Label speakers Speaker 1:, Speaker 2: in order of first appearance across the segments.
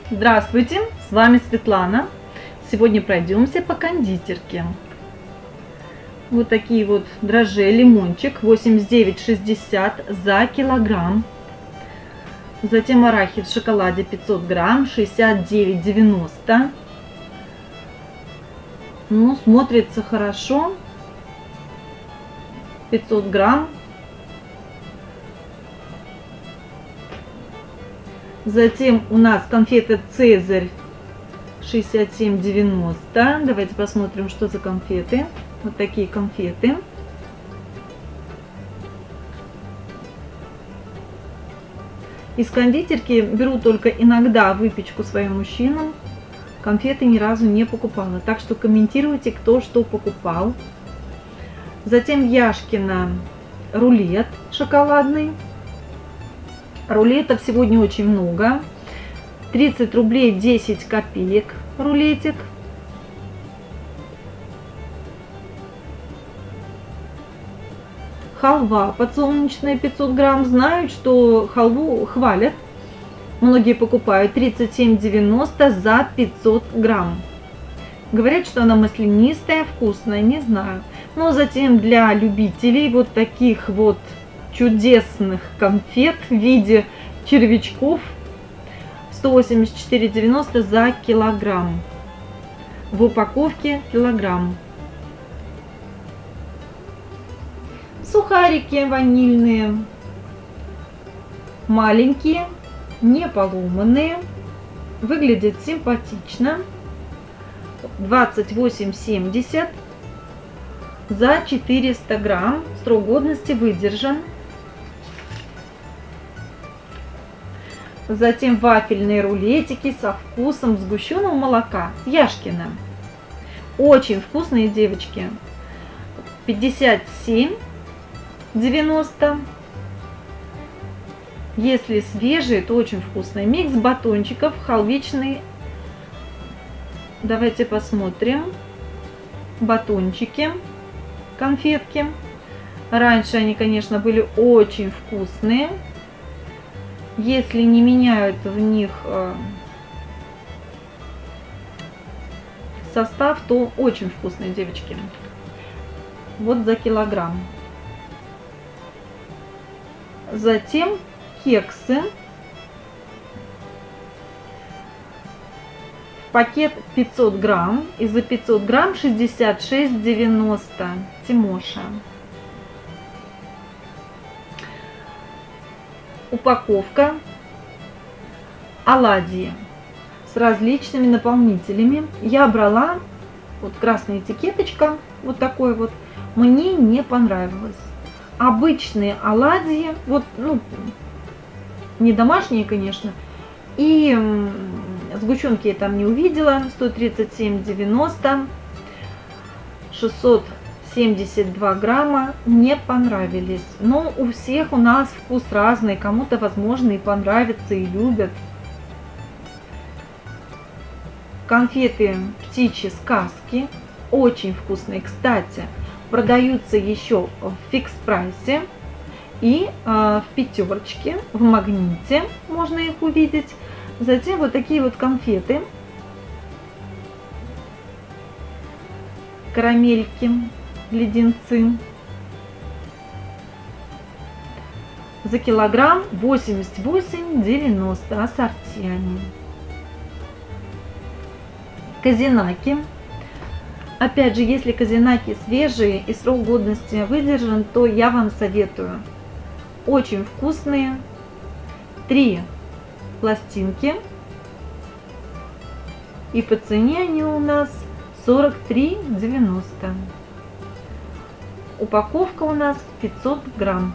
Speaker 1: Здравствуйте, с вами Светлана. Сегодня пройдемся по кондитерке. Вот такие вот дрожжи лимончик 89,60 за килограмм. Затем арахис в шоколаде 500 грамм 69,90. Ну, смотрится хорошо. 500 грамм. Затем у нас конфеты Цезарь 67,90. Давайте посмотрим, что за конфеты. Вот такие конфеты. Из кондитерки беру только иногда выпечку своим мужчинам. Конфеты ни разу не покупала. Так что комментируйте, кто что покупал. Затем Яшкино рулет шоколадный. Рулетов сегодня очень много. 30 рублей 10 копеек рулетик. Халва подсолнечная 500 грамм. Знают, что халву хвалят. Многие покупают 37,90 за 500 грамм. Говорят, что она маслянистая, вкусная, не знаю. Но затем для любителей вот таких вот чудесных конфет в виде червячков 184,90 за килограмм. В упаковке килограмм. Сухарики ванильные, маленькие, не поломанные, выглядят симпатично. 28,70 за 400 грамм. Срок годности выдержан. Затем вафельные рулетики со вкусом сгущенного молока. Яшкино. Очень вкусные, девочки. 57,90. Если свежие, то очень вкусные. Микс батончиков халвичный. Давайте посмотрим. Батончики, конфетки. Раньше они, конечно, были очень вкусные. Если не меняют в них состав, то очень вкусные, девочки. Вот за килограмм. Затем кексы. Пакет 500 грамм. И за 500 грамм 66,90. Тимоша. Упаковка оладьи с различными наполнителями. Я брала вот красная этикеточка, вот такой вот. Мне не понравилось. Обычные оладьи, вот, ну, не домашние, конечно. И сгущенки я там не увидела. 137,90. 672 грамма не понравились. Но у всех у нас вкус разный. Кому-то, возможно, и понравится, и любят. Конфеты птичьи сказки. Очень вкусные. Кстати, продаются еще в фикс-прайсе. И в пятерочке, в магните можно их увидеть. Затем вот такие вот конфеты. Карамельки, леденцы. За килограмм 88,90. Ассорти они. Козинаки. Опять же, если козинаки свежие и срок годности выдержан, то я вам советую. Очень вкусные. 3 пластинки. И по цене они у нас 43,90. Упаковка у нас 500 грамм.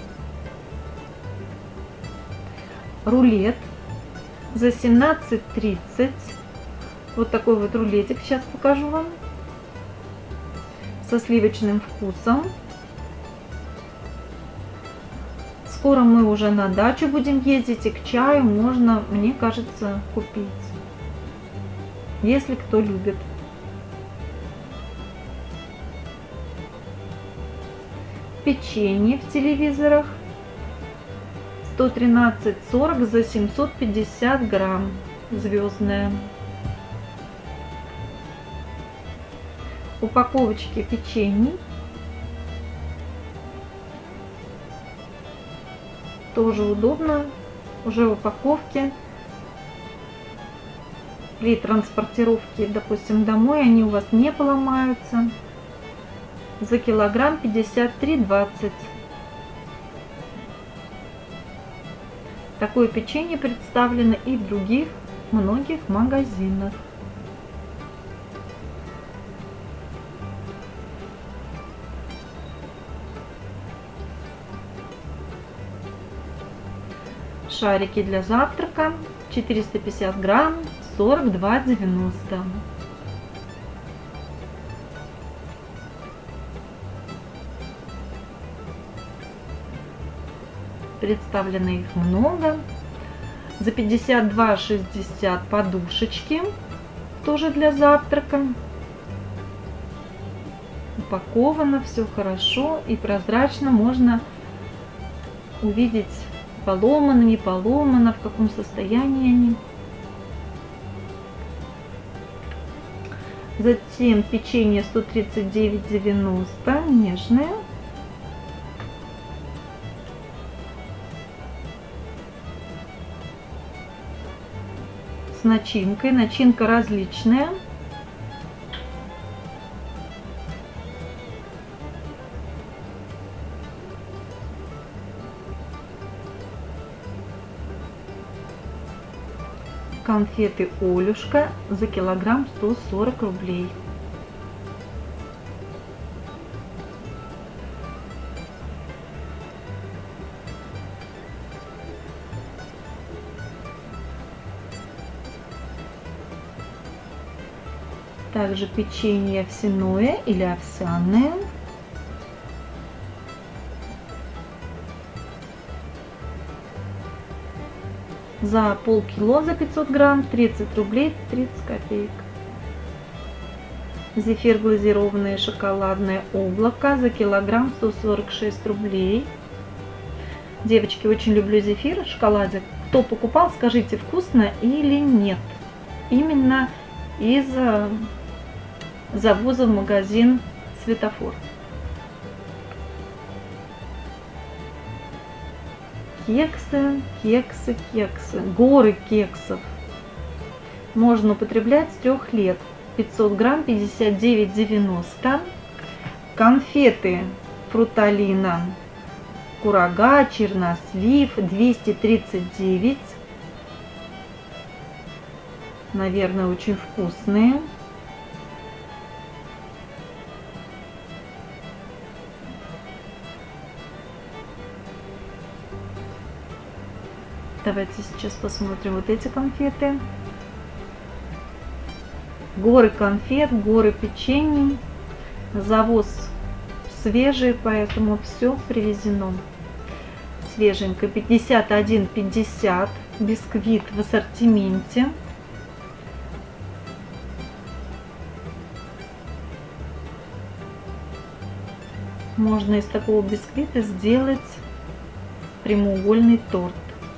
Speaker 1: Рулет за 17,30. Вот такой вот рулетик. Сейчас покажу вам. Со сливочным вкусом. Скоро мы уже на дачу будем ездить, и к чаю можно, мне кажется, купить. Если кто любит. Печенье в телевизорах 113,40 за 750 грамм. звездная. Упаковочки печенье. Тоже удобно, уже в упаковке. При транспортировке, допустим, домой они у вас не поломаются. За килограмм 53,20. Такое печенье представлено и в других многих магазинах. Шарики для завтрака 450 грамм 42,90. Представлено их много. За 52,60 подушечки, тоже для завтрака. Упаковано все хорошо и прозрачно, можно увидеть, поломано, не поломано, в каком состоянии они. Затем печенье 139,90, нежное. С начинкой. Начинка различная. Конфеты Олюшка за килограмм 140 рублей. Также печенье овсяное или овсяное. За полкило, за 500 грамм 30 рублей 30 копеек. Зефир глазированное шоколадное облако за килограмм 146 рублей. Девочки, очень люблю зефир, шоколадик. Кто покупал, скажите, вкусно или нет. Именно из завоза в магазин Светофор. Кексы, кексы, кексы. Горы кексов. Можно употреблять с 3 лет. 500 грамм 59,90. Конфеты Фруталина Курага, чернослив 239. Наверное, очень вкусные. Давайте сейчас посмотрим вот эти конфеты. Горы конфет, горы печенья. Завоз свежий, поэтому все привезено. Свеженько. 51,50. Бисквит в ассортименте. Можно из такого бисквита сделать прямоугольный торт.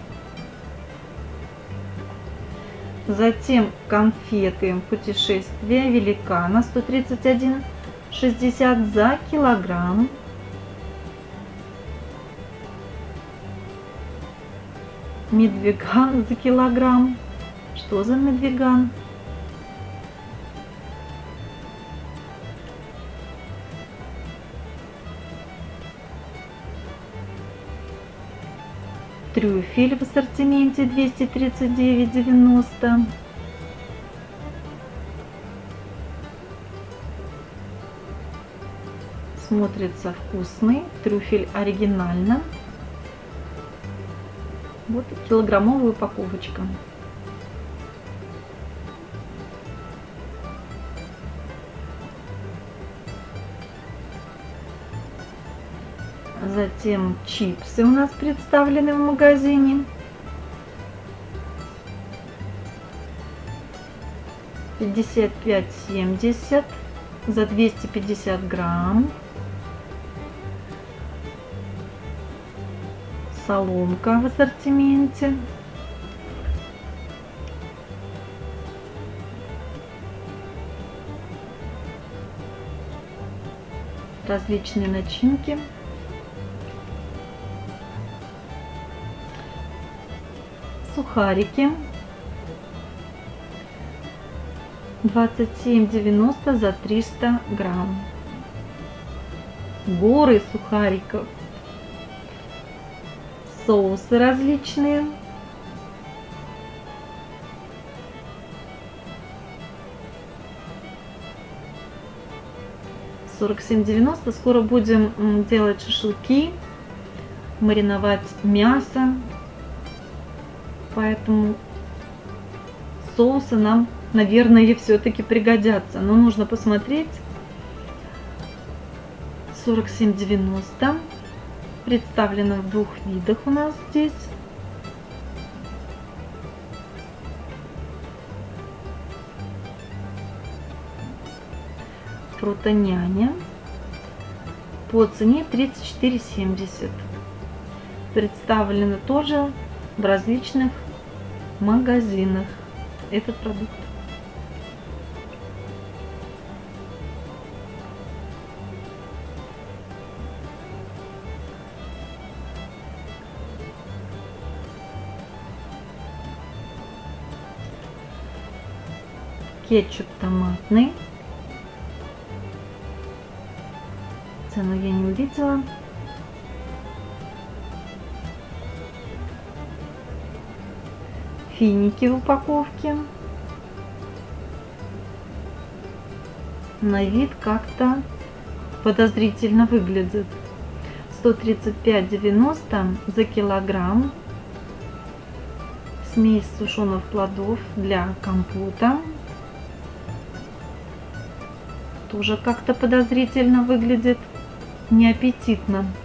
Speaker 1: Затем конфеты путешествия великана 131,60 за килограмм. Медвеган за килограмм. Что за медвеган? Трюфель в ассортименте 239,90. Смотрится вкусный. Трюфель оригинально. Вот килограммовая упаковочка. Затем чипсы у нас представлены в магазине. 55,70 за 250 грамм. Соломка в ассортименте. различные начинки. Сухарики 27,90 за 300 грамм. Горы сухариков. Соусы различные. $47,90. Скоро будем делать шашлыки, мариновать мясо. Поэтому соусы нам, наверное, все-таки пригодятся. Но нужно посмотреть. $47,90. Представлено в двух видах у нас здесь. Фрутоняня по цене $34,70. Представлено тоже в различных магазинах этот продукт. Кетчуп томатный. Цену я не увидела. Финики в упаковке. На вид как-то подозрительно выглядит. $135,90 за килограмм. Смесь сушеных плодов для компота. Тоже как-то подозрительно выглядит, неаппетитно.